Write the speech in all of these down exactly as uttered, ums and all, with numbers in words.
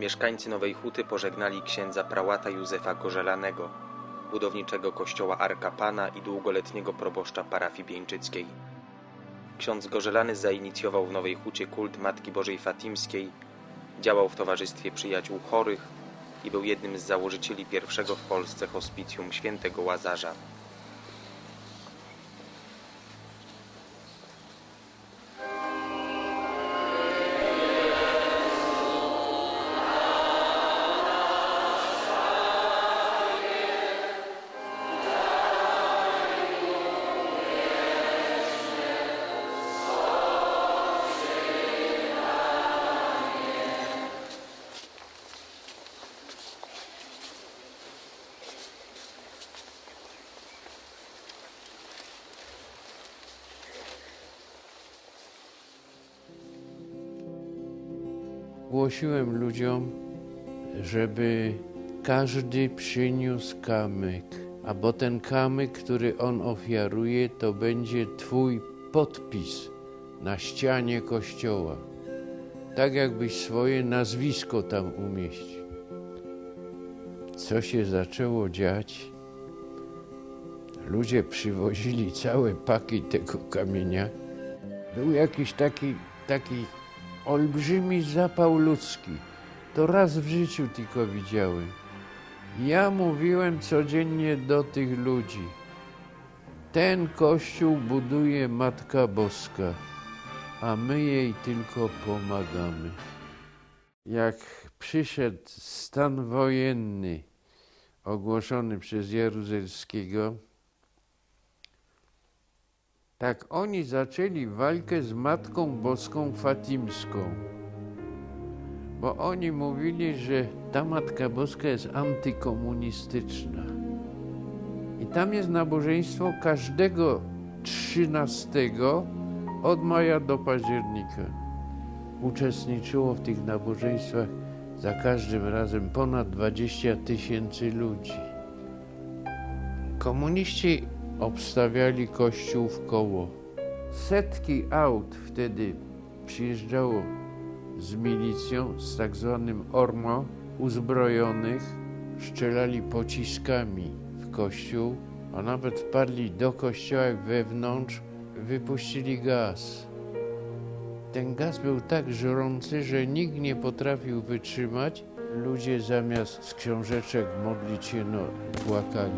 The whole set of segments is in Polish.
Mieszkańcy Nowej Huty pożegnali księdza prałata Józefa Gorzelanego, budowniczego kościoła Arka Pana i długoletniego proboszcza parafii bieńczyckiej. Ksiądz Gorzelany zainicjował w Nowej Hucie kult Matki Bożej Fatimskiej, działał w Towarzystwie Przyjaciół Chorych i był jednym z założycieli pierwszego w Polsce hospicjum świętego Łazarza. Głosiłem ludziom, żeby każdy przyniósł kamyk, a bo ten kamyk, który on ofiaruje, to będzie twój podpis na ścianie kościoła. Tak jakbyś swoje nazwisko tam umieścił. Co się zaczęło dziać? Ludzie przywozili całe paki tego kamienia. Był jakiś taki, taki olbrzymi zapał ludzki. To raz w życiu tylko widziałem. Ja mówiłem codziennie do tych ludzi. Ten kościół buduje Matka Boska, a my jej tylko pomagamy. Jak przyszedł stan wojenny ogłoszony przez Jaruzelskiego, tak oni zaczęli walkę z Matką Boską Fatimską, bo oni mówili, że ta Matka Boska jest antykomunistyczna. I tam jest nabożeństwo każdego trzynastego od maja do października. Uczestniczyło w tych nabożeństwach za każdym razem ponad dwadzieścia tysięcy ludzi. Komuniści obstawiali kościół w koło. Setki aut wtedy przyjeżdżało z milicją, z tak zwanym ORMO, uzbrojonych, strzelali pociskami w kościół, a nawet wpadli do kościoła wewnątrz, wypuścili gaz. Ten gaz był tak żrący, że nikt nie potrafił wytrzymać. Ludzie zamiast z książeczek modlić się, no, płakali.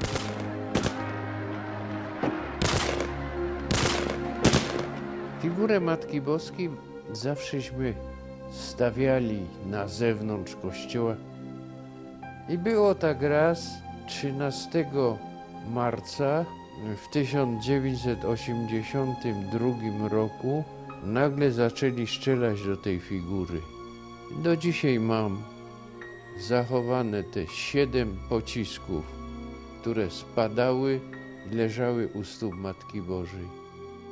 Figurę Matki Boskiej zawsześmy stawiali na zewnątrz kościoła. I było tak raz trzynastego marca w tysiąc dziewięćset osiemdziesiątym drugim roku nagle zaczęli strzelać do tej figury. Do dzisiaj mam zachowane te siedem pocisków, które spadały i leżały u stóp Matki Bożej.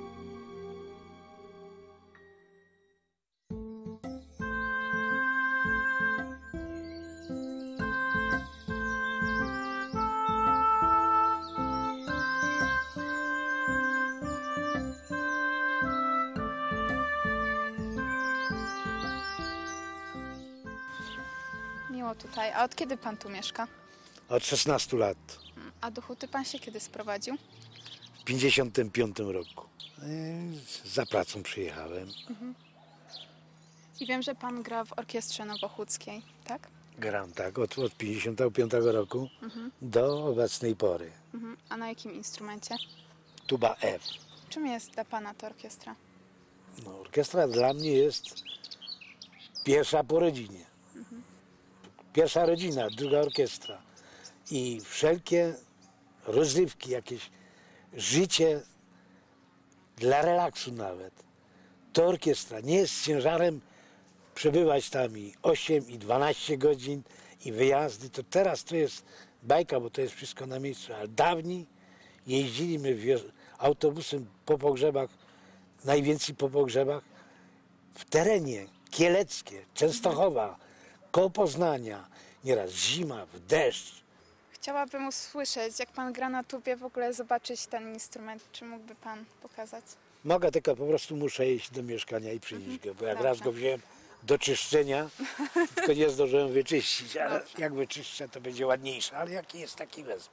Miło tutaj. A od kiedy pan tu mieszka? Od szesnastu lat. A do Huty pan się kiedy sprowadził? W pięćdziesiątym piątym roku. Za pracą przyjechałem. Mhm. I wiem, że pan gra w orkiestrze nowochódzkiej, tak? Gram tak od, od pięćdziesiątego piątego roku Mhm. do obecnej pory. Mhm. A na jakim instrumencie? Tuba F. Czym jest dla pana ta orkiestra? No, orkiestra dla mnie jest pierwsza po rodzinie. Mhm. Pierwsza rodzina, druga orkiestra. I wszelkie rozrywki, jakieś życie dla relaksu nawet. To orkiestra nie jest ciężarem przebywać tam i osiem i dwanaście godzin i wyjazdy. To teraz to jest bajka, bo to jest wszystko na miejscu. Ale dawniej jeździliśmy autobusem po pogrzebach, najwięcej po pogrzebach, w terenie kieleckie, Częstochowa, koło Poznania, nieraz zima, w deszcz. Chciałabym usłyszeć, jak pan gra na tubie, w ogóle zobaczyć ten instrument. Czy mógłby pan pokazać? Mogę, tylko po prostu muszę iść do mieszkania i przynieść go, bo jak Dobrze. raz go wziąłem, do czyszczenia, tylko nie zdążyłem wyczyścić, ale jak wyczyszczę, to będzie ładniejsze, ale jaki jest, taki wezmę.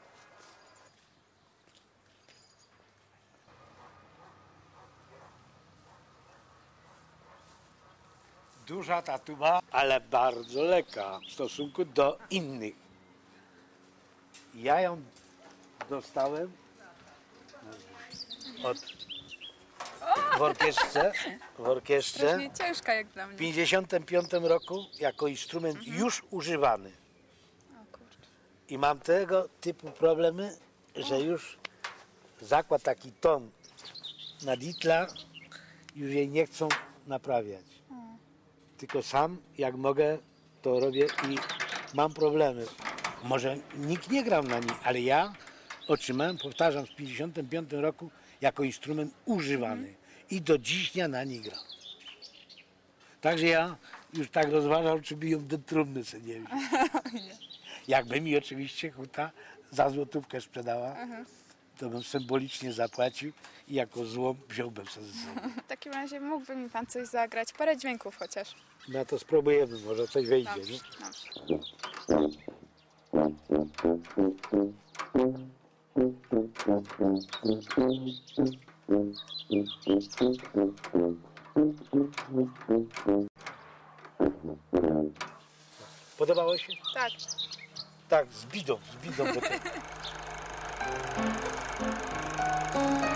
Duża ta tuba, ale bardzo lekka w stosunku do innych. Ja ją dostałem od, w orkiestrze, w orkiestrze Strasznie ciężka jak dla w mnie. pięćdziesiątym piątym roku jako instrument już używany. O kurczę. I mam tego typu problemy, że już zakład taki ton na ditla już jej nie chcą naprawiać. Tylko sam jak mogę to robię i mam problemy. Może nikt nie grał na niej, ale ja otrzymałem, powtarzam, w pięćdziesiątym piątym roku jako instrument używany i do dziś dnia na niej gram. Także ja już tak rozważam, czy by ją do trumny sobie nie wziąć. Jakby mi oczywiście huta za złotówkę sprzedała, to bym symbolicznie zapłacił i jako złom wziąłbym sobie ze sobą. W takim razie mógłby mi pan coś zagrać, parę dźwięków chociaż. No to spróbujemy, może coś wyjdzie. Dobrze, Nie? dobrze. Podobało się? Tak. Tak, z bidą, z bidą do tego.